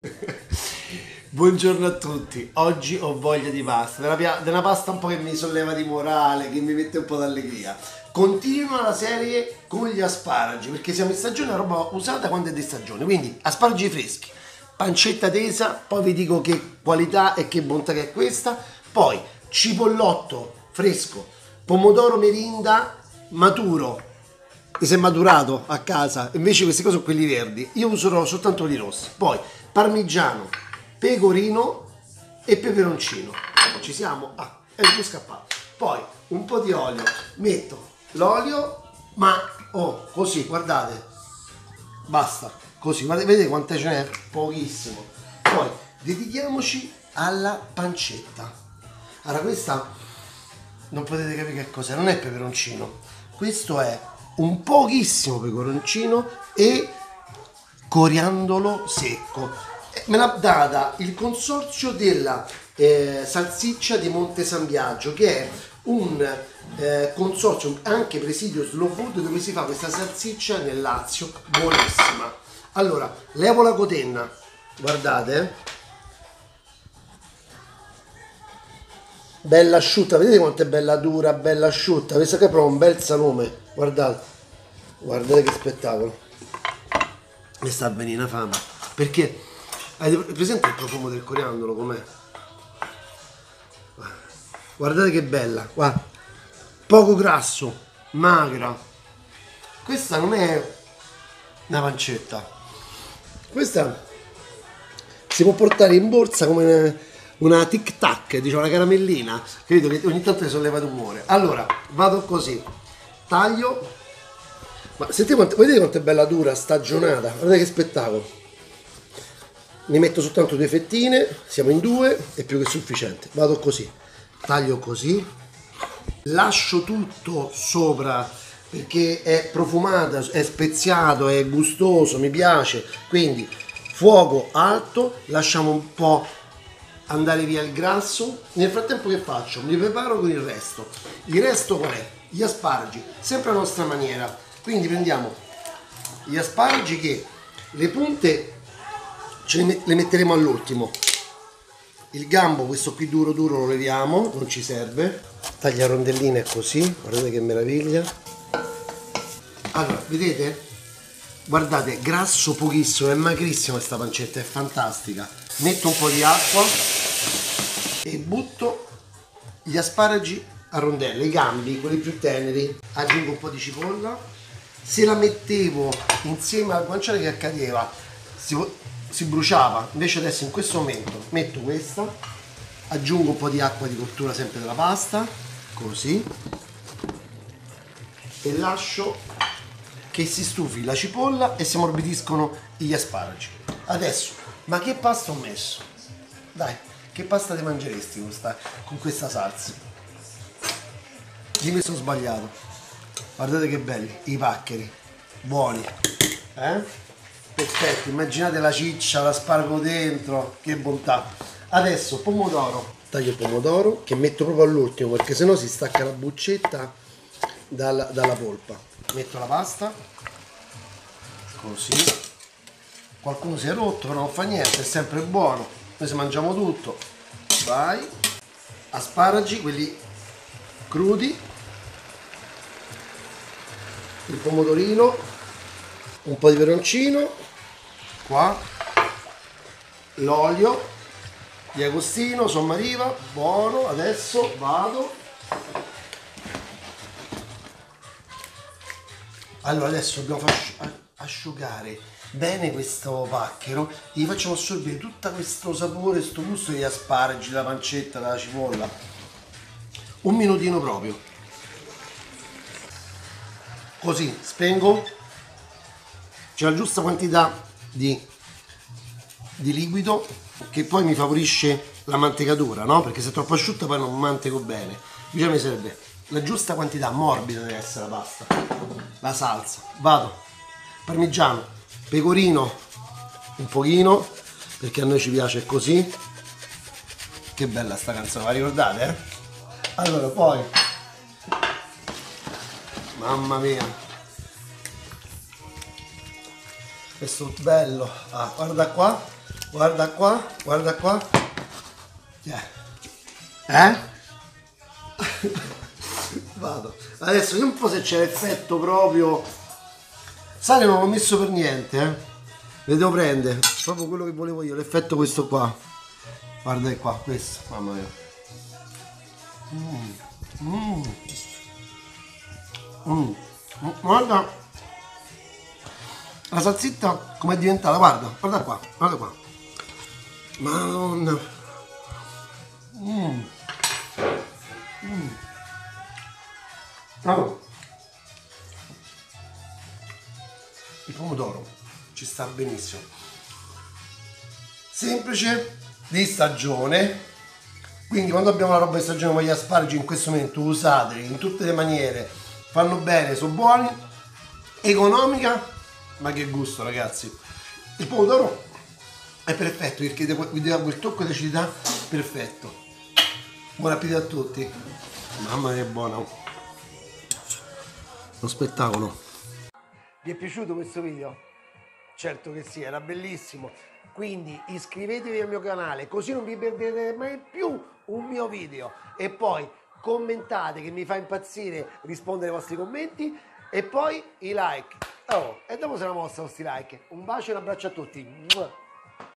Buongiorno a tutti, oggi ho voglia di pasta, della pasta un po' che mi solleva di morale, che mi mette un po' d'allegria. Continua la serie con gli asparagi, perché siamo in stagione, roba usata quando è di stagione, quindi asparagi freschi, pancetta tesa, poi vi dico che qualità e che bontà che è questa, poi cipollotto fresco, pomodoro merinda maturo, che si è maturato a casa, invece queste cose sono quelli verdi, io userò soltanto quelli rossi, poi parmigiano, pecorino e peperoncino. Ci siamo? Ah, è tutto scappato. Poi un po' di olio, metto l'olio, ma così, guardate, basta, così, guardate, vedete quante ce n'è? Pochissimo. Poi dedichiamoci alla pancetta. Allora questa non potete capire che cos'è, non è peperoncino, questo è un pochissimo peperoncino e coriandolo secco. Me l'ha data il consorzio della salsiccia di Monte San Biagio, che è un consorzio anche presidio slow food, dove si fa questa salsiccia nel Lazio, buonissima. Allora, levo la cotenna, guardate, bella asciutta, vedete quanto è bella dura, bella asciutta, questa che è proprio un bel salume, guardate, guardate che spettacolo, mi sta a venire una fame, perché avete presente il profumo del coriandolo com'è? Guardate che bella, guarda, poco grasso, magra, questa non è una pancetta, questa si può portare in borsa come una tic tac, diciamo una caramellina, credo che ogni tanto ne solleva d'umore. Allora, vado così, taglio, ma sentite vedete quanto è bella dura, stagionata, guardate che spettacolo. Ne metto soltanto due fettine, siamo in due, è più che sufficiente. Vado così, taglio così, lascio tutto sopra perché è profumata, è speziato, è gustoso, mi piace, quindi fuoco alto, lasciamo un po' andare via il grasso. Nel frattempo che faccio? Mi preparo con il resto. Il resto qual è? Gli asparagi, sempre a nostra maniera. Quindi prendiamo gli asparagi che le punte le metteremo all'ultimo. Il gambo, questo qui duro duro, lo leviamo, non ci serve. Taglia rondelline così, guardate che meraviglia. Allora, vedete? Guardate, grasso pochissimo, è magrissima questa pancetta, è fantastica. Metto un po' di acqua e butto gli asparagi a rondelle, i gambi, quelli più teneri. Aggiungo un po' di cipolla. Se la mettevo insieme al guanciale, che accadeva? Si bruciava. Invece adesso in questo momento metto questa, aggiungo un po' di acqua di cottura sempre della pasta, così, e lascio che si stufi la cipolla e si ammorbidiscono gli asparagi. Adesso, ma che pasta ho messo? Dai, che pasta ti mangeresti con questa salsa? Dimmi se ho sbagliato. Guardate che belli i paccheri, buoni, perfetti. Immaginate la ciccia, l'aspargo dentro, che bontà. Adesso pomodoro, taglio il pomodoro che metto proprio all'ultimo perché sennò si stacca la buccetta dalla polpa. Metto la pasta così, qualcuno si è rotto però non fa niente, è sempre buono, noi se mangiamo tutto. Vai, asparagi, quelli crudi, il pomodorino, un po' di peperoncino, qua, l'olio di Agostino, Sommariva, buono. Adesso vado. Allora adesso dobbiamo far asciugare bene questo pacchero, gli facciamo assorbire tutto questo sapore, questo gusto degli asparagi, della pancetta, della cipolla. Un minutino proprio. Così, spengo. C'è la giusta quantità di liquido che poi mi favorisce la mantecatura, no? Perché se è troppo asciutta poi non manteco bene. Invece mi serve la giusta quantità, morbida deve essere la pasta, la salsa. Vado, parmigiano, pecorino un pochino, perché a noi ci piace così. Che bella sta canzone, la ricordate? Allora poi, mamma mia, questo bello, guarda qua, Guarda qua, guarda qua. Eh? Vado. Adesso vediamo un po' se c'è l'effetto proprio. Sale non l'ho messo per niente, Le devo prendere. Proprio quello che volevo io, l'effetto questo qua. Guarda qua, questo. Mamma mia. Guarda la salsetta come è diventata, guarda, guarda qua, guarda qua. Madonna. Oh. Il pomodoro ci sta benissimo, semplice, di stagione, quindi quando abbiamo la roba di stagione come gli asparagi in questo momento usateli in tutte le maniere, fanno bene, sono buoni, economica, ma che gusto ragazzi. Il pomodoro è perfetto perché vi dà quel tocco di acidità perfetto. Buon appetito a tutti. Mamma mia, che buono, uno spettacolo. Vi è piaciuto questo video? Certo che sì, era bellissimo. Quindi iscrivetevi al mio canale così non vi perderete mai più un mio video. E poi commentate, che mi fa impazzire rispondere ai vostri commenti. E poi i like. Oh, e dopo se la mossa questi like. Un bacio e un abbraccio a tutti.